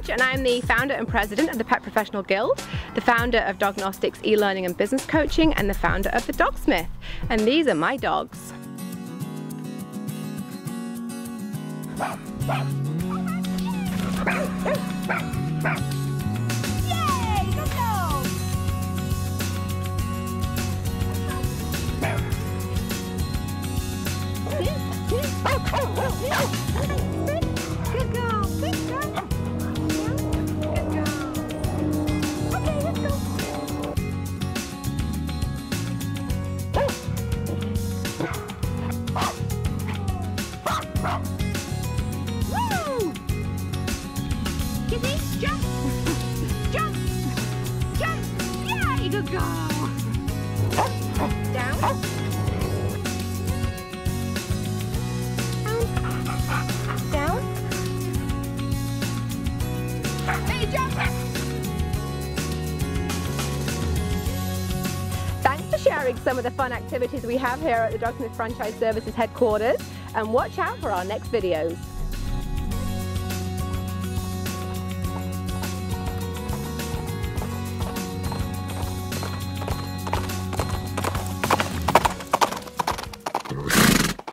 Tudge, and I'm the founder and president of the Pet Professional Guild, the founder of Dognostics e-learning and business coaching, and the founder of the DogSmith. And these are my dogs. Yay! Good dog! Good girl. Good girl. Good girl. Okay, let's go. Woo! Kitty, jump! Jump! Jump! Yay! Good girl. Down. Down. Hey, jump! Thanks for sharing some of the fun activities we have here at the DogSmith Franchise Services headquarters, and watch out for our next videos.